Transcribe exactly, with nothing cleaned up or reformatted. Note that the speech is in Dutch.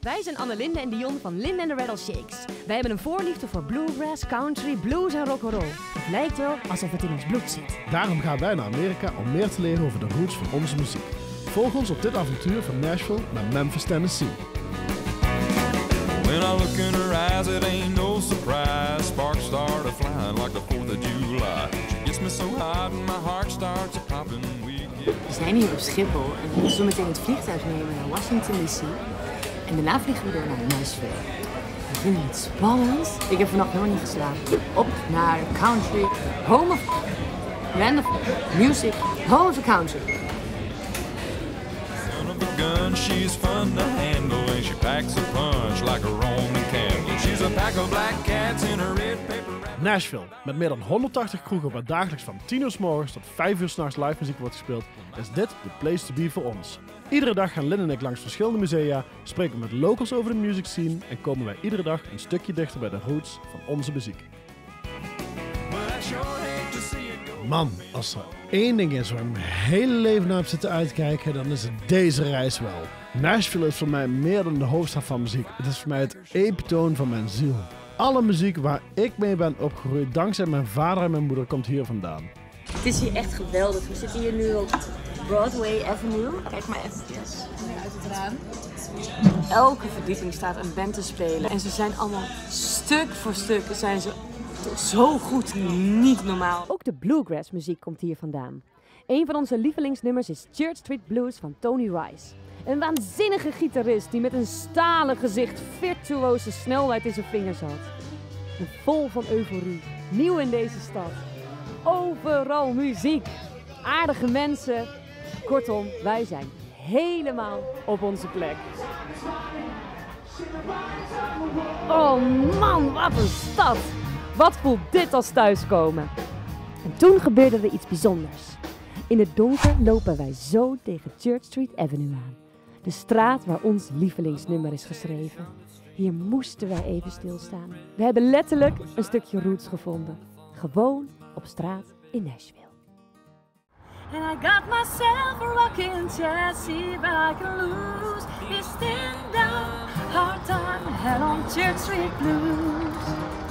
Wij zijn Annelinde en Dion van Lynn and the Rattleshakes. Wij hebben een voorliefde voor bluegrass, country, blues en rock'n'roll. Het lijkt wel alsof het in ons bloed zit. Daarom gaan wij naar Amerika om meer te leren over de roots van onze muziek. Volg ons op dit avontuur van Nashville naar Memphis, Tennessee. When I look in her eyes, it ain't no surprise. Sparks start a flying like the fourth of July. She gets me so hot and my heart starts a popping. We zijn hier op Schiphol en we gaan zo meteen het vliegtuig nemen naar Washington D C. En daarna vliegen we door naar Nashville. We vinden het spannend. Ik heb vannacht helemaal niet geslapen. Op naar country, home of land of music, home of the country. Son of a gun, she's fun to handle and she packs a punch like a Roman candle. She's a pack of black cats in a red paper. Nashville, met meer dan honderdtachtig kroegen waar dagelijks van tien uur 's morgens tot vijf uur 's nachts live muziek wordt gespeeld, is dit de place to be voor ons. Iedere dag gaan Lynn en ik langs verschillende musea, spreken we met locals over de music scene en komen wij iedere dag een stukje dichter bij de roots van onze muziek. Man, als er één ding is waar ik mijn hele leven naar heb zitten uitkijken, dan is het deze reis wel. Nashville is voor mij meer dan de hoofdstad van muziek. Het is voor mij het epitoon van mijn ziel. Alle muziek waar ik mee ben opgegroeid, dankzij mijn vader en mijn moeder, komt hier vandaan. Het is hier echt geweldig. We zitten hier nu op Broadway Avenue. Kijk maar even uit het raam. Elke verdieping staat een band te spelen. En ze zijn allemaal stuk voor stuk zijn ze zo goed, niet normaal. Ook de bluegrass muziek komt hier vandaan. Een van onze lievelingsnummers is Church Street Blues van Tony Rice. Een waanzinnige gitarist die met een stalen gezicht virtuose snelheid in zijn vingers had. En vol van euforie, nieuw in deze stad. Overal muziek, aardige mensen. Kortom, wij zijn helemaal op onze plek. Oh man, wat een stad! Wat voelt dit als thuiskomen? En toen gebeurde er iets bijzonders. In het donker lopen wij zo tegen Church Street Avenue aan. De straat waar ons lievelingsnummer is geschreven. Hier moesten wij even stilstaan. We hebben letterlijk een stukje roots gevonden. Gewoon op straat in Nashville. And I got myself a rocking chair, see if I can lose this thing down. Hard time, hell on Church Street Blues.